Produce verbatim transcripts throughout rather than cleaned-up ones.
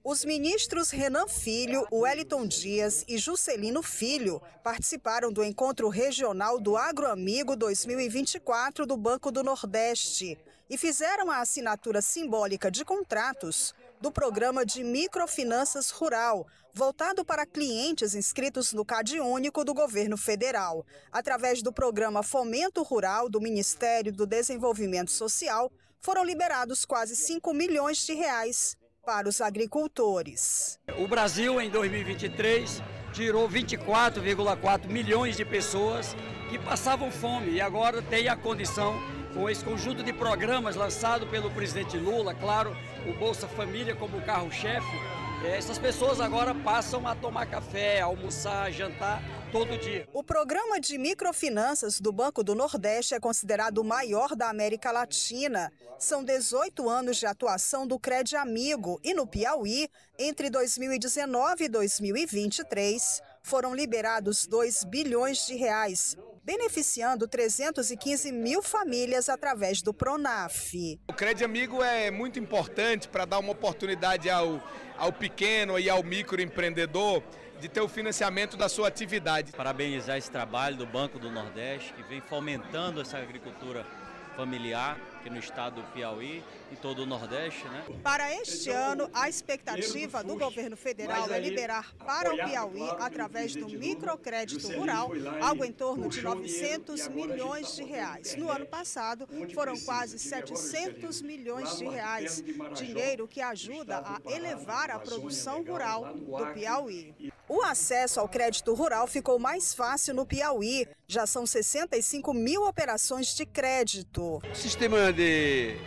Os ministros Renan Filho, Wellington Dias e Juscelino Filho participaram do Encontro Regional do Agroamigo dois mil e vinte e quatro do Banco do Nordeste e fizeram a assinatura simbólica de contratos do Programa de Microfinanças Rural, voltado para clientes inscritos no CadÚnico do Governo Federal. Através do Programa Fomento Rural do Ministério do Desenvolvimento Social, foram liberados quase cinco milhões de reais para os agricultores. O Brasil, em dois mil e vinte e três, tirou vinte e quatro vírgula quatro milhões de pessoas que passavam fome e agora tem a condição, com esse conjunto de programas lançado pelo presidente Lula, claro, o Bolsa Família como carro-chefe, essas pessoas agora passam a tomar café, almoçar, jantar todo dia. O programa de microfinanças do Banco do Nordeste é considerado o maior da América Latina. São dezoito anos de atuação do CredAmigo e no Piauí, entre dois mil e dezenove e dois mil e vinte e três, foram liberados dois bilhões de reais, beneficiando trezentas e quinze mil famílias através do Pronaf. O CredAmigo é muito importante para dar uma oportunidade ao, ao pequeno e ao microempreendedor de ter o financiamento da sua atividade. Parabenizar esse trabalho do Banco do Nordeste, que vem fomentando essa agricultura familiar aqui no estado do Piauí e todo o Nordeste, né? Para este ano, a expectativa do governo federal é liberar para o Piauí, através do microcrédito rural, algo em torno de novecentos milhões de reais. No ano passado, foram quase setecentos milhões de reais, dinheiro que ajuda a elevar a produção rural do Piauí. O acesso ao crédito rural ficou mais fácil no Piauí. Já são sessenta e cinco mil operações de crédito. O sistema de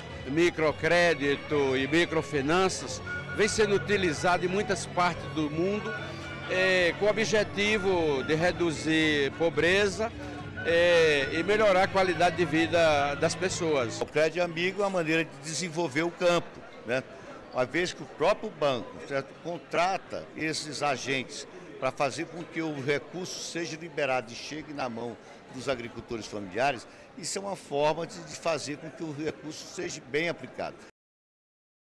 microcrédito e microfinanças vem sendo utilizado em muitas partes do mundo é, com o objetivo de reduzir pobreza é, e melhorar a qualidade de vida das pessoas. O CredAmigo é uma maneira de desenvolver o campo, né? Uma vez que o próprio banco, certo, contrata esses agentes para fazer com que o recurso seja liberado e chegue na mão dos agricultores familiares, isso é uma forma de fazer com que o recurso seja bem aplicado.